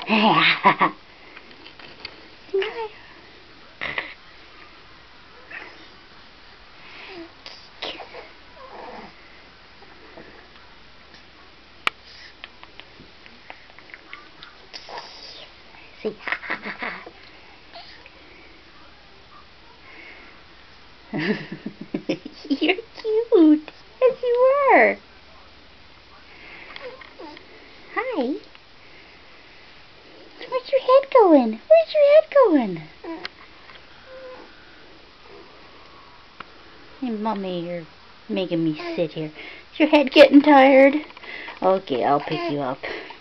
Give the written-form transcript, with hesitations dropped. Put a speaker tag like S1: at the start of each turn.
S1: See? You're cute. Yes, you are. Hi. Where's your head going? Where's your head going? Hey, Mommy, you're making me sit here. Is your head getting tired? Okay, I'll pick you up.